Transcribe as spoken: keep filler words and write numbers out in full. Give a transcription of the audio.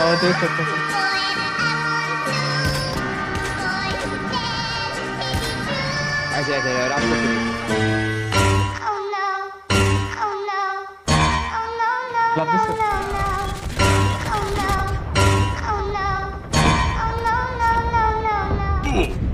हाँ देख सकते हैं। ऐसे ऐसे और आपको Love this one. Oh no.